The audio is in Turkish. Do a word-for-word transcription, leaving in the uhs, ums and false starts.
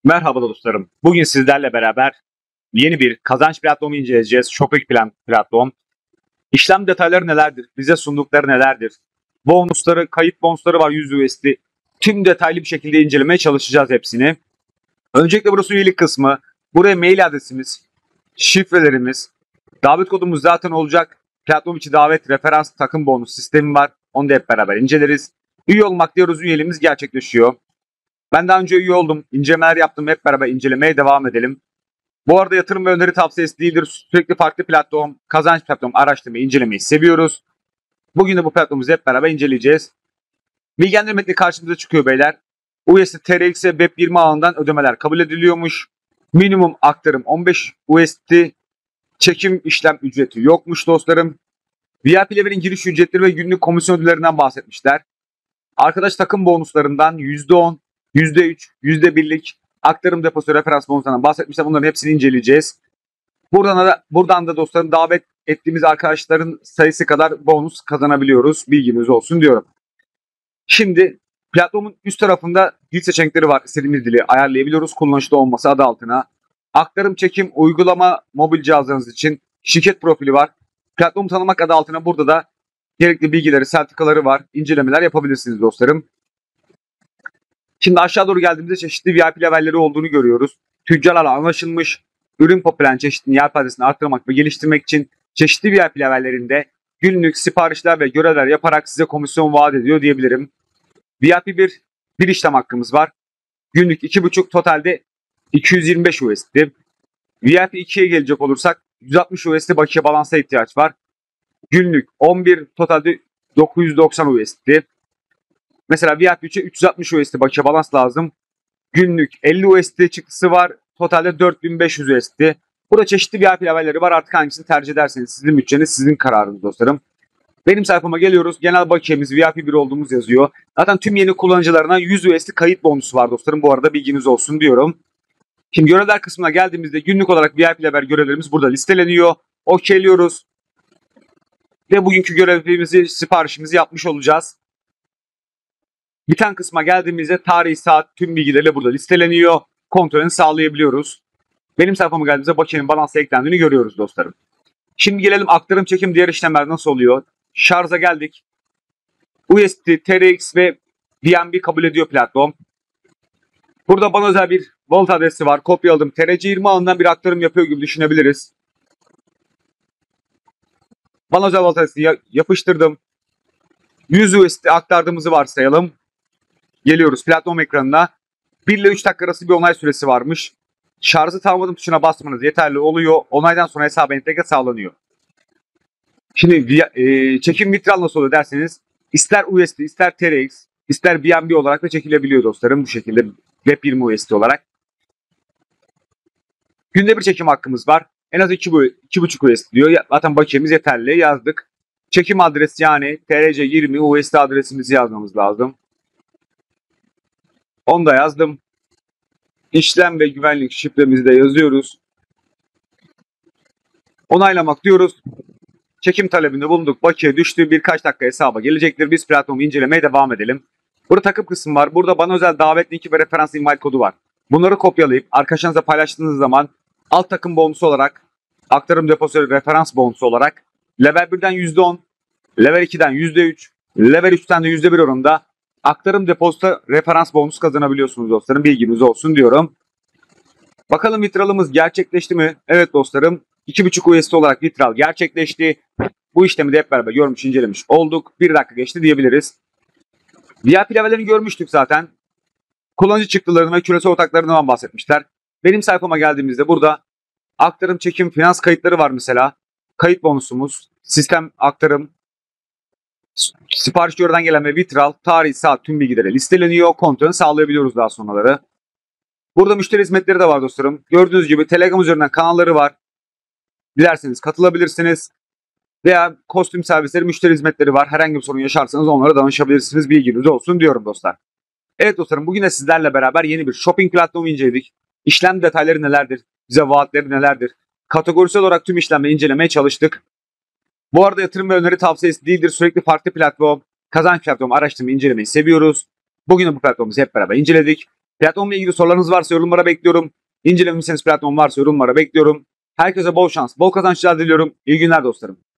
Merhaba dostlarım. Bugün sizlerle beraber yeni bir kazanç platformu inceleyeceğiz. Shopping Plan platform. İşlem detayları nelerdir? Bize sundukları nelerdir? Bonusları, kayıt bonusları var yüz U S D. Tüm detaylı bir şekilde incelemeye çalışacağız hepsini. Öncelikle burası üyelik kısmı. Buraya mail adresimiz, şifrelerimiz, davet kodumuz zaten olacak. Platform içi davet, referans, takım bonus sistemi var. Onu da hep beraber inceleriz. Üye olmak diyoruz, üyeliğimiz gerçekleşiyor. Ben daha önce üye oldum. İncelemeler yaptım. Hep beraber incelemeye devam edelim. Bu arada yatırım ve öneri tavsiyesi değildir. Sürekli farklı platform, kazanç platform araştırmayı, incelemeyi seviyoruz. Bugün de bu platformumuzu hep beraber inceleyeceğiz. Bilgilendirme metni karşımıza çıkıyor beyler. U S D T R X ve Web yirmi ağından ödemeler kabul ediliyormuş. Minimum aktarım on beş U S D. Çekim işlem ücreti yokmuş dostlarım. V I P Level'in giriş ücretleri ve günlük komisyon ödüllerinden bahsetmişler. Arkadaş takım bonuslarından yüzde on, yüzde üç, yüzde birlik aktarım deposu referans bonuslarından bahsetmişler. Bunların hepsini inceleyeceğiz. Buradan da, buradan da dostlarım davet ettiğimiz arkadaşların sayısı kadar bonus kazanabiliyoruz. Bilginiz olsun diyorum. Şimdi platformun üst tarafında dil seçenekleri var. İstediğimiz dili ayarlayabiliyoruz. Kullanışlı olması adı altına. Aktarım, çekim, uygulama, mobil cihazlarınız için şirket profili var. Platformu tanımak adı altına burada da gerekli bilgileri, sertifikaları var. İncelemeler yapabilirsiniz dostlarım. Şimdi aşağı doğru geldiğimizde çeşitli V I P levelleri olduğunu görüyoruz. Tüccarlarla anlaşılmış, ürün popülen çeşitini yelpazesini arttırmak ve geliştirmek için çeşitli V I P levellerinde günlük siparişler ve görevler yaparak size komisyon vaat ediyor diyebilirim. V I P bir, bir işlem hakkımız var. Günlük iki buçuk, totalde iki yüz yirmi beş U S D. V I P ikiye gelecek olursak yüz altmış U S D bakiye balansa ihtiyaç var. Günlük on bir, totalde dokuz yüz doksan U S D. Mesela V I P üçe üç yüz altmış U S D bakiye balans lazım. Günlük elli U S D çıktısı var. Totalde dört bin beş yüz U S D. Burada çeşitli V I P levelleri var. Artık hangisini tercih ederseniz sizin bütçeniz, sizin kararınız dostlarım. Benim sayfama geliyoruz. Genel bakiyemiz V I P bir olduğumuz yazıyor. Zaten tüm yeni kullanıcılarına yüz U S D kayıt bonusu var dostlarım. Bu arada bilginiz olsun diyorum. Şimdi görevler kısmına geldiğimizde günlük olarak V I P level görevlerimiz burada listeleniyor. Okeyliyoruz. Ve bugünkü görevimizi, siparişimizi yapmış olacağız. Biten kısma geldiğimizde tarih, saat, tüm bilgilerle burada listeleniyor. Kontrolünü sağlayabiliyoruz. Benim sayfama geldiğimizde bakiyenin balansa eklendiğini görüyoruz dostlarım. Şimdi gelelim aktarım, çekim, diğer işlemler nasıl oluyor? Şarja geldik. U S D, T R X ve B N B kabul ediyor platform. Burada bana özel bir wallet adresi var. Kopyaladım. T R C yirmi ağından bir aktarım yapıyor gibi düşünebiliriz. Bana özel wallet adresini yapıştırdım. yüz U S D aktardığımızı varsayalım. Geliyoruz platform ekranına. bir ile üç dakika arası bir onay süresi varmış. Şarjı tamamladım tuşuna basmanız yeterli oluyor. Onaydan sonra hesaba entegre sağlanıyor. Şimdi e, çekim vitral nasıl oluyor derseniz ister U S D, ister T R X, ister B N B olarak da çekilebiliyor dostlarım. Bu şekilde Web yirmi U S D olarak. Günde bir çekim hakkımız var. En az iki buçuk U S D diyor. Zaten bakiyemiz yeterli yazdık. Çekim adresi yani T R C yirmi U S D adresimizi yazmamız lazım. Onu da yazdım. İşlem ve güvenlik şifremizi de yazıyoruz. Onaylamak diyoruz. Çekim talebinde bulunduk. Bakiye düştü. Birkaç dakika hesaba gelecektir. Biz platformu incelemeye devam edelim. Burada takım kısmı var. Burada bana özel davet linki ve referans invite kodu var. Bunları kopyalayıp arkadaşlarınızla paylaştığınız zaman alt takım bonusu olarak, aktarım deposu referans bonusu olarak level birden yüzde on, level ikiden yüzde üç, level üçten de yüzde bir oranında aktarım deposta referans bonus kazanabiliyorsunuz dostlarım. Bilginiz olsun diyorum. Bakalım vitralımız gerçekleşti mi? Evet dostlarım. iki buçuk U S D olarak vitral gerçekleşti. Bu işlemi de hep beraber görmüş, incelemiş olduk. bir dakika geçti diyebiliriz. V I P levellerini görmüştük zaten. Kullanıcı çıktılarını ve küresel ortaklarından bahsetmişler. Benim sayfama geldiğimizde burada aktarım, çekim, finans kayıtları var mesela. Kayıt bonusumuz, sistem aktarım, sipariş yöreden gelen ve vitral, tarih, saat, tüm bilgileri listeleniyor. Kontrolünü sağlayabiliyoruz daha sonraları. Burada müşteri hizmetleri de var dostlarım. Gördüğünüz gibi Telegram üzerinden kanalları var. Dilerseniz katılabilirsiniz. Veya kostüm servisleri, müşteri hizmetleri var. Herhangi bir sorun yaşarsanız onlara danışabilirsiniz. Bilginiz olsun diyorum dostlar. Evet dostlarım, bugün de sizlerle beraber yeni bir shopping platformu inceledik. İşlem detayları nelerdir? Bize vaatleri nelerdir? Kategorisel olarak tüm işlemleri incelemeye çalıştık. Bu arada yatırım ve öneri tavsiyesi değildir. Sürekli farklı platform, kazanç platformu araştırmayı, incelemeyi seviyoruz. Bugün de bu platformuzu hep beraber inceledik. Platformla ilgili sorularınız varsa yorumlara bekliyorum. İncelemişseniz platform varsa yorumlara bekliyorum. Herkese bol şans, bol kazançlar diliyorum. İyi günler dostlarım.